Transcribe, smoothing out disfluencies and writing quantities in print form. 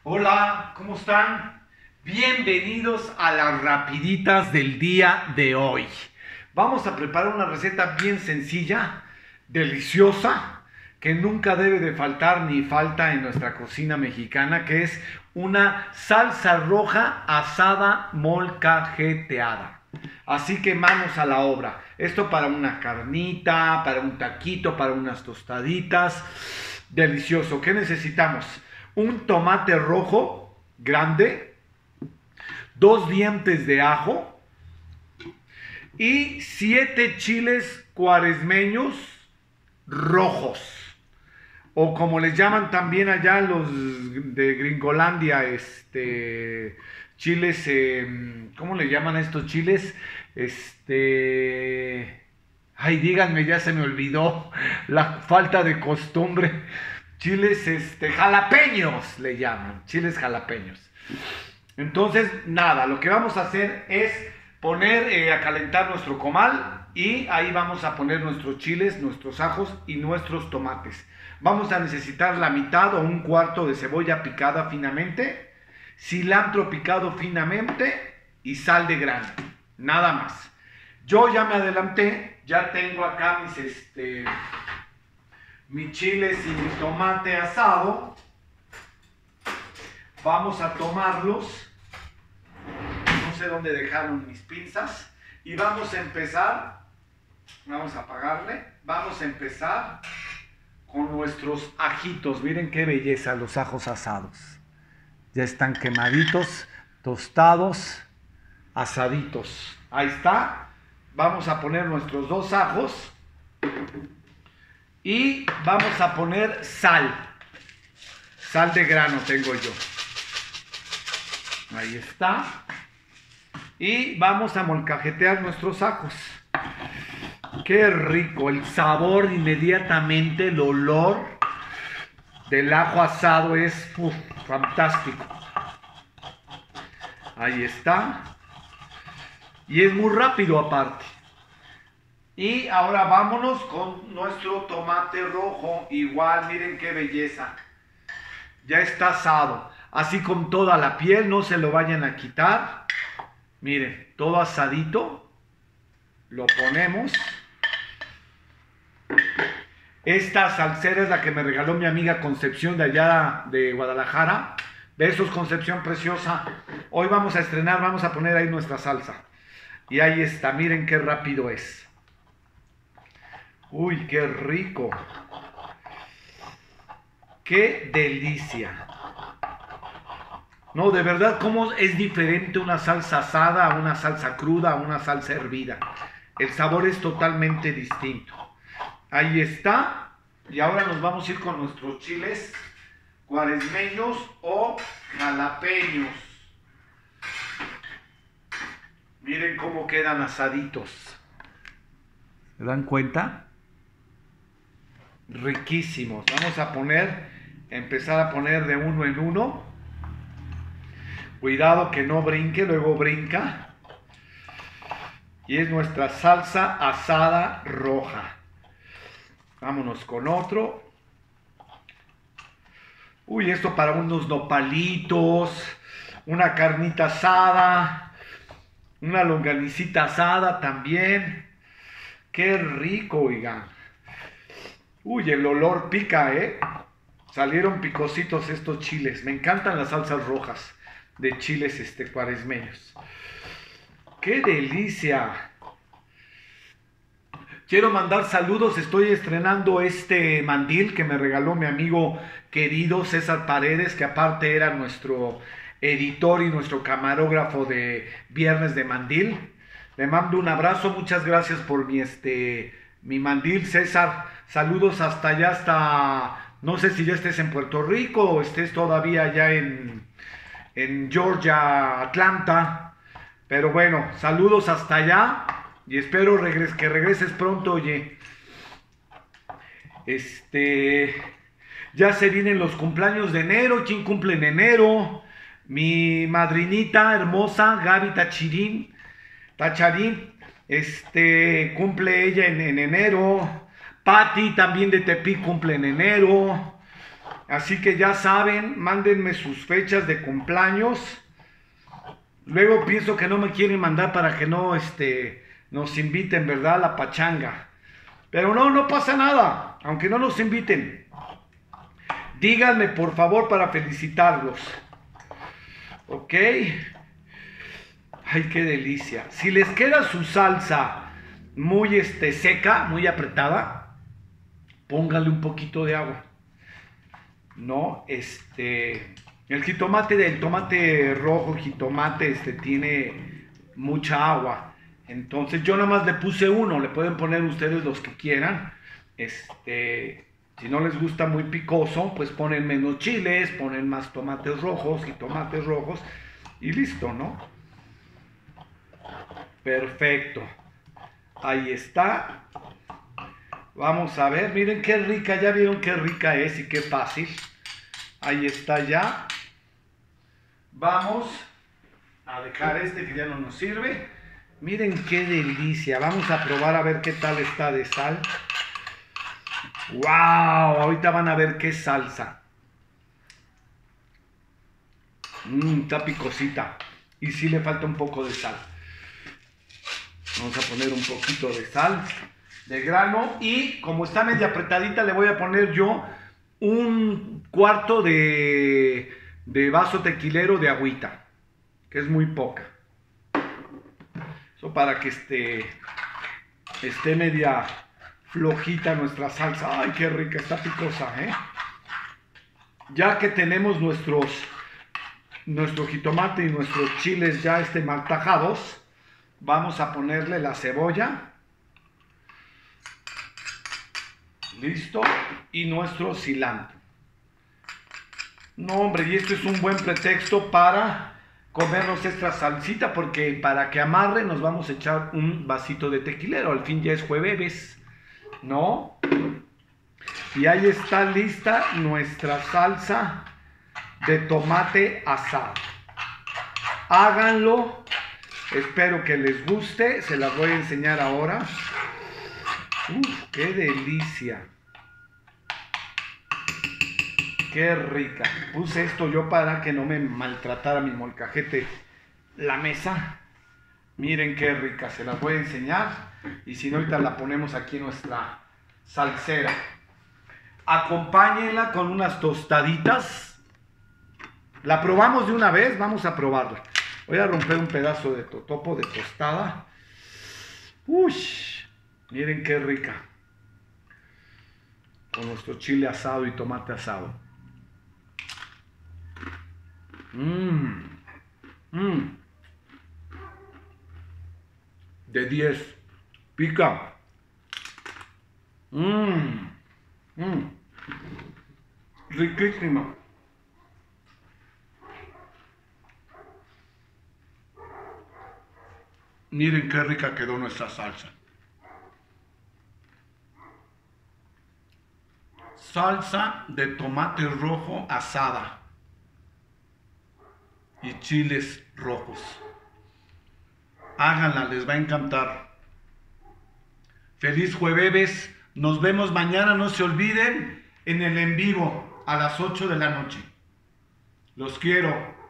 Hola, ¿cómo están? Bienvenidos a las rapiditas del día de hoy. Vamos a preparar una receta bien sencilla, deliciosa, que nunca debe de faltar ni falta en nuestra cocina mexicana, que es una salsa roja asada molcajeteada. Así que manos a la obra. Esto para una carnita, para un taquito, para unas tostaditas. Delicioso. ¿Qué necesitamos? Un tomate rojo grande, dos dientes de ajo y 7 chiles cuaresmeños rojos. O como les llaman también allá los de Gringolandia, chiles, ¿cómo le llaman a estos chiles? Ay, díganme, ya se me olvidó la falta de costumbre. Chiles, jalapeños le llaman, chiles jalapeños. Entonces, nada, lo que vamos a hacer es poner a calentar nuestro comal y ahí vamos a poner nuestros chiles, nuestros ajos y nuestros tomates. Vamos a necesitar la mitad o un cuarto de cebolla picada finamente, cilantro picado finamente y sal de grano, nada más. Yo ya me adelanté, ya tengo acá mis chiles y mi tomate asado. Vamos a tomarlos. No sé dónde dejaron mis pinzas. Y vamos a empezar. Vamos a apagarle. Vamos a empezar con nuestros ajitos. Miren qué belleza los ajos asados. Ya están quemaditos, tostados, asaditos. Ahí está. Vamos a poner nuestros dos ajos. Y vamos a poner sal. Sal de grano tengo yo. Ahí está. Y vamos a molcajetear nuestros ajos. Qué rico. El sabor inmediatamente, el olor del ajo asado es fantástico. Ahí está. Y es muy rápido aparte. Y ahora vámonos con nuestro tomate rojo. Igual, miren qué belleza. Ya está asado. Así con toda la piel, no se lo vayan a quitar. Miren, todo asadito. Lo ponemos. Esta salsera es la que me regaló mi amiga Concepción de allá de Guadalajara. Besos, Concepción preciosa. Hoy vamos a estrenar, vamos a poner ahí nuestra salsa. Y ahí está, miren qué rápido es. Uy, qué rico. Qué delicia. No, de verdad, cómo es diferente una salsa asada a una salsa cruda, a una salsa hervida. El sabor es totalmente distinto. Ahí está. Y ahora nos vamos a ir con nuestros chiles cuaresmeños o jalapeños. Miren cómo quedan asaditos. ¿Se dan cuenta? Riquísimos. Vamos a empezar a poner de uno en uno. Cuidado que no brinque, luego brinca. Y es nuestra salsa asada roja. Vámonos con otro. Uy, esto para unos nopalitos, una carnita asada, una longanicita asada también. Qué rico, oigan. Uy, el olor pica, ¿eh? Salieron picositos estos chiles. Me encantan las salsas rojas de chiles cuaresmeños. ¡Qué delicia! Quiero mandar saludos. Estoy estrenando este mandil que me regaló mi amigo querido César Paredes, que aparte era nuestro editor y nuestro camarógrafo de Viernes de Mandil. Le mando un abrazo. Muchas gracias por mi mandil, César. Saludos hasta allá, no sé si ya estés en Puerto Rico o estés todavía allá en Georgia, Atlanta. Pero bueno, saludos hasta allá y espero que regreses pronto, oye. Ya se vienen los cumpleaños de enero. ¿Quién cumple en enero? Mi madrinita hermosa, Gaby Tacharín, cumple ella en enero. Patti también de Tepic cumple en enero. Así que ya saben, mándenme sus fechas de cumpleaños. Luego pienso que no me quieren mandar para que no nos inviten, ¿verdad? A la pachanga. Pero no pasa nada, aunque no nos inviten. Díganme, por favor, para felicitarlos. ¿Ok? Ay, qué delicia. Si les queda su salsa muy seca, muy apretada, póngale un poquito de agua. No, el jitomate del tomate rojo, jitomate, tiene mucha agua. Entonces yo nada más le puse uno, le pueden poner ustedes los que quieran. Si no les gusta muy picoso, pues ponen menos chiles, ponen más tomates rojos, jitomates rojos y listo, ¿no? Perfecto. Ahí está. Vamos a ver, miren qué rica, ya vieron qué rica es y qué fácil. Ahí está ya. Vamos a dejar que ya no nos sirve. Miren qué delicia. Vamos a probar a ver qué tal está de sal. ¡Wow! Ahorita van a ver qué salsa. Está picosita. Y sí le falta un poco de sal. Vamos a poner un poquito de sal de grano y como está media apretadita le voy a poner yo un cuarto de vaso tequilero de agüita, que es muy poca. Eso para que esté media flojita nuestra salsa. Ay, qué rica, está picosa, ¿eh? Ya que tenemos nuestro jitomate y nuestros chiles ya mal tajados, vamos a ponerle la cebolla. Listo. Y nuestro cilantro. No, hombre, y esto es un buen pretexto para comernos esta salsita, porque para que amarre nos vamos a echar un vasito de tequilero. Al fin ya es jueves, ¿no? Y ahí está lista nuestra salsa de tomate asado. Háganlo. Espero que les guste. Se las voy a enseñar ahora. ¡Uf, qué delicia! ¡Qué rica! Puse esto yo para que no me maltratara mi molcajete la mesa. Miren qué rica, se las voy a enseñar. Y si no, ahorita la ponemos aquí en nuestra salsera. Acompáñenla con unas tostaditas. La probamos de una vez, vamos a probarla. Voy a romper un pedazo de totopo de tostada. ¡Uy! Miren qué rica. Con nuestro chile asado y tomate asado. De 10. Pica. Riquísima. Miren qué rica quedó nuestra salsa. Salsa de tomate rojo asada y chiles rojos. Háganla, les va a encantar. Feliz jueves. Nos vemos mañana, no se olviden, en el en vivo a las 8 de la noche. Los quiero.